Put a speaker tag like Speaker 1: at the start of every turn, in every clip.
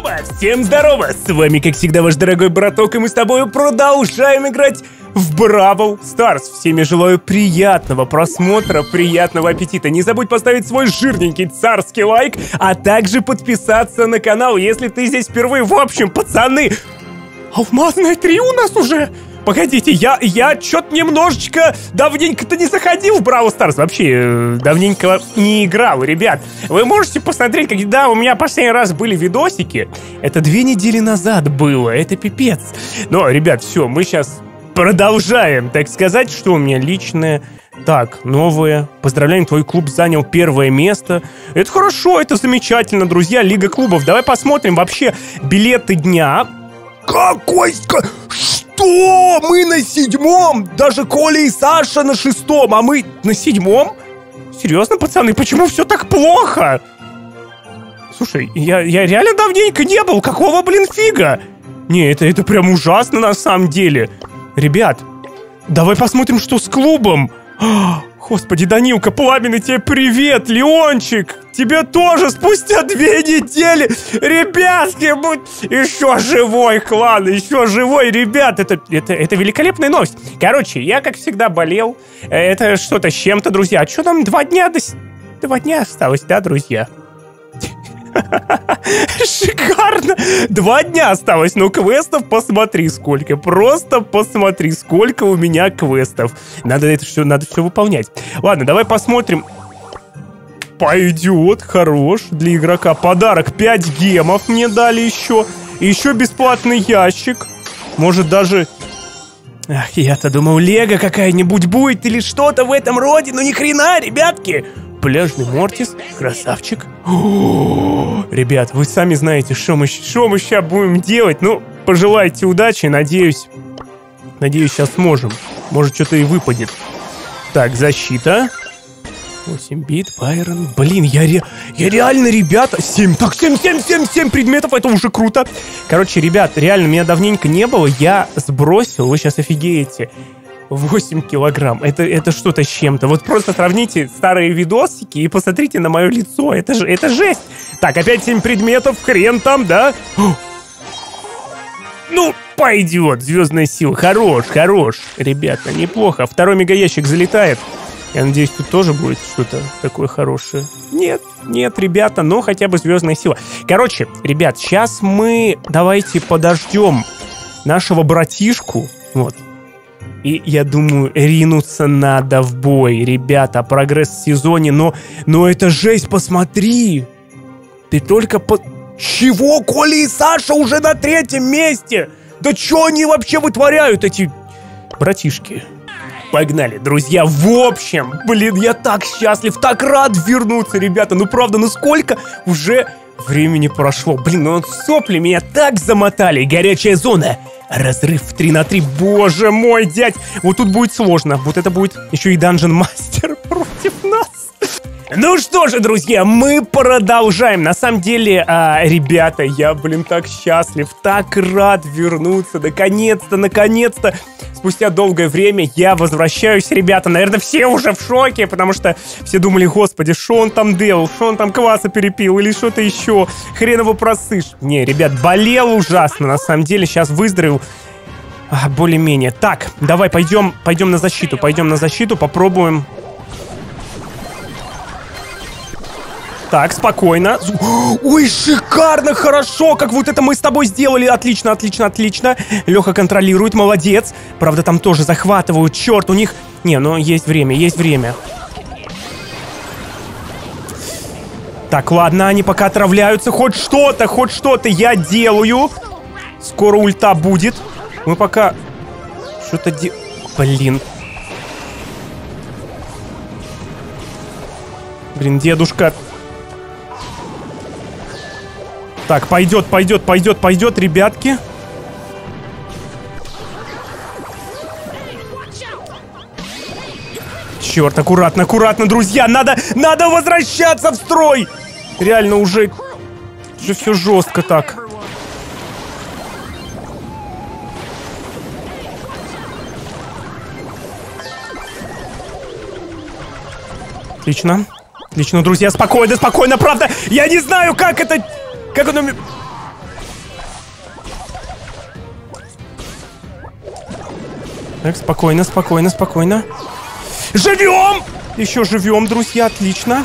Speaker 1: Всем здорово! С вами, как всегда, ваш дорогой браток, и мы с тобой продолжаем играть в Бравл Старс. Всем я желаю приятного просмотра, приятного аппетита. Не забудь поставить свой жирненький царский лайк, а также подписаться на канал, если ты здесь впервые. В общем, пацаны, алмазное 3 у нас уже! Погодите, я чё-то немножечко давненько-то не заходил в Бравл Старс. Вообще, давненько не играл, ребят. Вы можете посмотреть, когда у меня последний раз были видосики. Это 2 недели назад было, это пипец. Но, ребят, все, мы сейчас продолжаем, так сказать, что у меня личное. Так, новое. Поздравляем, твой клуб занял 1 место. Это хорошо, это замечательно, друзья. Лига клубов. Давай посмотрим вообще билеты дня. Какой... Что? Мы на 7-м? Даже Коля и Саша на 6-м, а мы на 7-м? Серьезно, пацаны, почему все так плохо? Слушай, я реально давненько не был. Какого, блин, фига? Не, это прям ужасно на самом деле. Ребят, давай посмотрим, что с клубом. Господи, Данилка, пламенный тебе привет, Леончик. Тебе тоже спустя 2 недели. Ребятки, будь еще живой, клан, еще живой, ребят. Это великолепная новость. Короче, я, как всегда, болел. Это что-то с чем-то, друзья. А что там 2 дня 2 дня осталось, да, друзья? Шикарно! 2 дня осталось, но квестов посмотри сколько. Просто посмотри, сколько у меня квестов. Надо все выполнять. Ладно, давай посмотрим. Пойдет, хорош для игрока. Подарок 5 гемов мне дали еще. И еще бесплатный ящик. Может даже... Ах, я-то думал, лего какая-нибудь будет или что-то в этом роде. Но ни хрена, ребятки. Пляжный Мортис, красавчик. О, ребят, вы сами знаете, что мы сейчас будем делать. Ну, пожелайте удачи, надеюсь, сейчас сможем. Может, что-то и выпадет. Так, защита. 8 бит, Байрон. Блин, я реально, ребята, 7 предметов, это уже круто. Короче, ребят, реально, меня давненько не было. Я сбросил, вы сейчас офигеете, 8 килограмм. Это что-то с чем-то. Вот просто сравните старые видосики и посмотрите на мое лицо. Это жесть. Так, опять 7 предметов. Хрен там, да? Ну, пойдет. Звездная сила. Хорош. Ребята, неплохо. 2-й мегаящик залетает. Я надеюсь, тут тоже будет что-то такое хорошее. Нет, ребята, но хотя бы звездная сила. Короче, ребят, сейчас мы давайте подождем нашего братишку. Вот. И, я думаю, ринуться надо в бой. Ребята, прогресс в сезоне, но это жесть, посмотри. Ты только Чего? Коля и Саша уже на 3-м месте? Да что они вообще вытворяют, эти братишки? Погнали, друзья. В общем, блин, я так счастлив, так рад вернуться, ребята. Ну, правда, ну сколько уже времени прошло. Блин, ну сопли меня так замотали. Горячая зона. Разрыв в 3 на 3. Боже мой, дядь. Вот тут будет сложно. Вот это будет еще и Dungeon Master против нас. Ну что же, друзья, мы продолжаем. На самом деле, ребята, я, блин, так счастлив, так рад вернуться. Наконец-то. Спустя долгое время я возвращаюсь, ребята. Наверное, все уже в шоке, потому что все думали, господи, что он там делал, что он там кваса перепил или что-то еще. Хрен его просышь. Не, ребят, болел ужасно, на самом деле. Сейчас выздоровел более-менее. Так, давай пойдем на защиту, попробуем. Так, спокойно. Ой, шикарно, хорошо, как вот это мы с тобой сделали. Отлично. Леха контролирует, молодец. Правда, там тоже захватывают, черт, у них... Не, ну есть время. Так, ладно, они пока отравляются. Хоть что-то я делаю. Скоро ульта будет. Мы пока... Что-то Блин, дедушка... Так, пойдет, ребятки. Черт, аккуратно, друзья. Надо возвращаться в строй. Реально уже все жестко так. Отлично. Отлично, друзья, спокойно, правда. Я не знаю, как это... Как оно... Так, спокойно, спокойно, спокойно. Живем! Еще живем, друзья, отлично.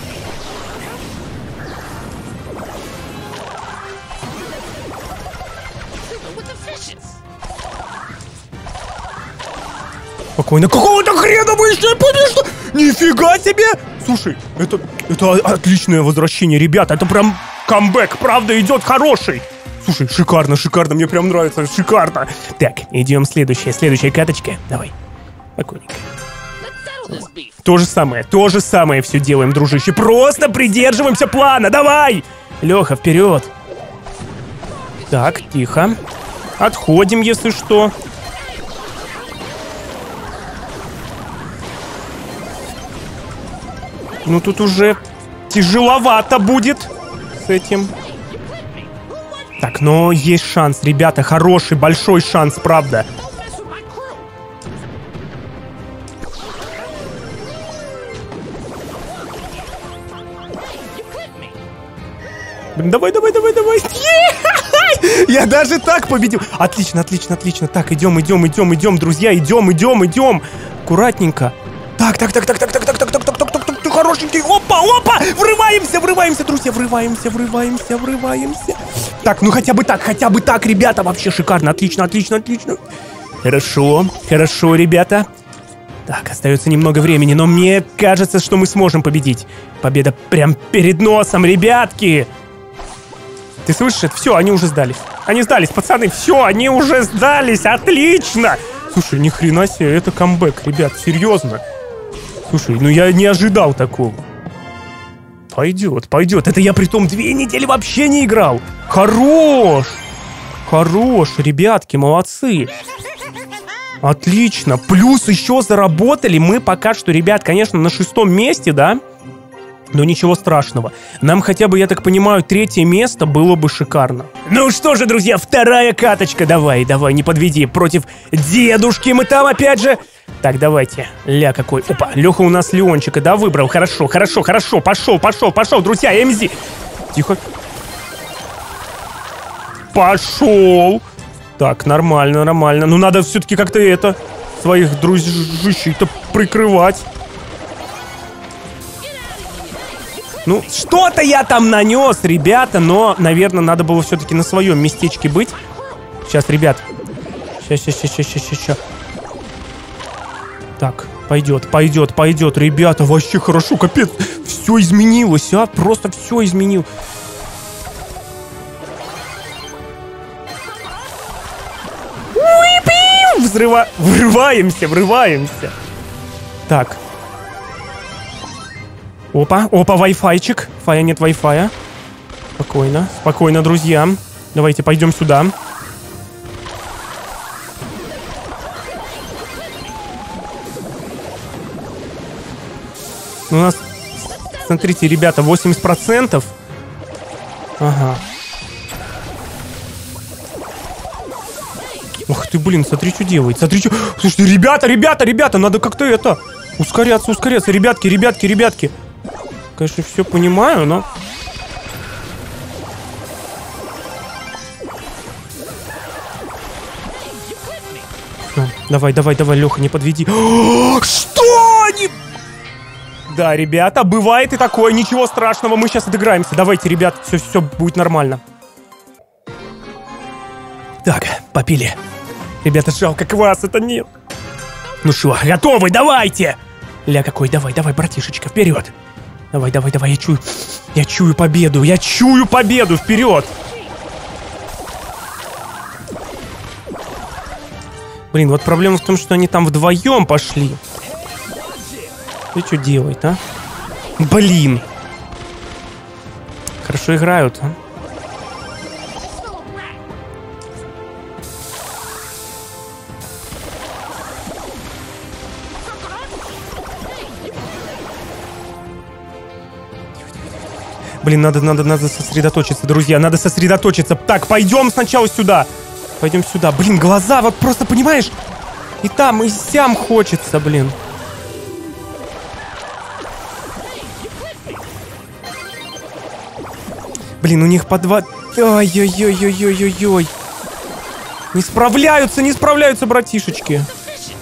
Speaker 1: Спокойно. Какого-то хрена вы еще побежали? Нифига себе! Слушай, это отличное возвращение, ребята. Это прям камбэк, правда, идет хороший. Слушай, шикарно, шикарно, мне прям нравится, шикарно. Так, идем следующая каточка. Давай, спокойненько. То же самое все делаем, дружище. Просто придерживаемся плана, давай! Леха, вперед. Так, тихо. Отходим, если что. Ну тут уже тяжеловато будет с этим. Так, но есть шанс, ребята, хороший, большой шанс, правда. Давай. Я даже так победил. Отлично. Так, идем, друзья, идем. Аккуратненько. Так, хорошенький. Опа. Врываемся, друзья, врываемся. Так, ну хотя бы так, ребята, вообще шикарно, отлично. Хорошо, ребята. Так, остается немного времени, но мне кажется, что мы сможем победить. Победа прям перед носом, ребятки. Ты слышишь это? Все, они уже сдались. Они сдались, пацаны, все, они уже сдались, отлично. Слушай, ни хрена себе, это камбэк, ребят, серьезно. Слушай, ну я не ожидал такого. Пойдет. Это я притом 2 недели вообще не играл. Хорош, ребятки, молодцы. Отлично. Плюс еще заработали мы пока что, ребят, конечно, на 6-м месте, да? Но ничего страшного. Нам хотя бы, я так понимаю, 3-е место было бы шикарно. Ну что же, друзья, 2-я каточка. Давай, не подведи. Против дедушки мы там опять же... Так, давайте. Ля какой. Опа, Леха у нас Леончика, да, выбрал. Хорошо. Пошел, друзья, МЗ. Тихо. Пошел. Так, нормально. Ну, надо все-таки как-то своих дружищей-то прикрывать. Ну, что-то я там нанес, ребята, но, наверное, надо было все-таки на своем местечке быть. Сейчас, ребят. Сейчас. Так, пойдет, ребята, вообще хорошо, капец. Все изменилось, просто все изменил. Врываемся. Так. Опа, вай-файчик. Нет вай-фая. Спокойно, друзья. Давайте пойдем сюда. У нас, смотрите, ребята, 80%. Ага. Ох ты, блин, смотри, что делает. Слушайте, ребята, надо как-то ускоряться. Ребятки. Конечно, все понимаю, но... Давай, Леха, не подведи. Что они... Да, ребята, бывает и такое, ничего страшного, мы сейчас отыграемся. Давайте, ребят, все будет нормально. Так, попили. Ребята, жалко квас, это нет. Ну что, готовы, давайте! Ля какой, давай, братишечка, вперед. Давай, я чую победу, вперед! Блин, вот проблема в том, что они там вдвоем пошли. Ты что делает, а? Блин! Хорошо играют, а? Блин, надо сосредоточиться, друзья, надо сосредоточиться. Так, пойдем сначала сюда. Блин, глаза, вот просто, понимаешь? И там, и сям хочется, блин. Блин, у них по 2... Ой-ой-ой-ой-ой-ой-ой. Не справляются, братишечки.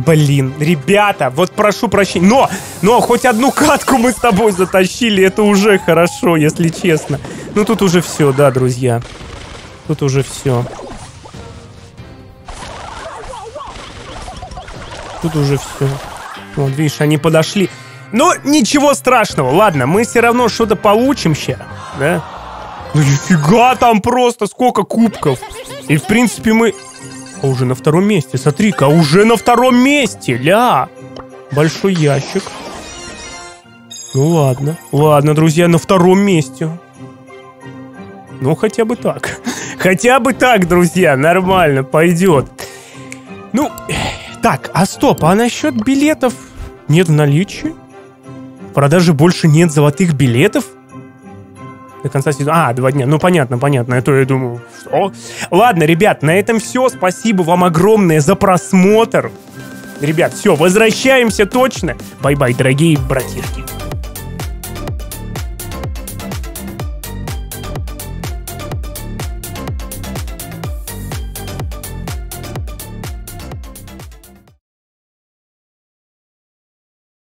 Speaker 1: Блин, ребята, вот прошу прощения. Но хоть одну катку мы с тобой затащили, это уже хорошо, если честно. Ну тут уже все, да, друзья. Тут уже все. Тут уже все. Вот, видишь, они подошли. Но ничего страшного, ладно, мы все равно что-то получим сейчас, да? Ну нифига там просто, сколько кубков. И в принципе мы... А уже на втором месте, смотри-ка, уже на втором месте, ля. Большой ящик. Ну ладно, ладно, друзья, на втором месте. Ну хотя бы так. Хотя бы так, друзья, нормально, пойдет. Ну, так, а стоп, а насчет билетов нет в наличии? В продаже больше нет золотых билетов? До конца сезона. 2 дня. Ну, понятно. А то я думаю, что? Ладно, ребят, на этом все. Спасибо вам огромное за просмотр. Ребят, все, возвращаемся точно. Бай-бай, дорогие братишки.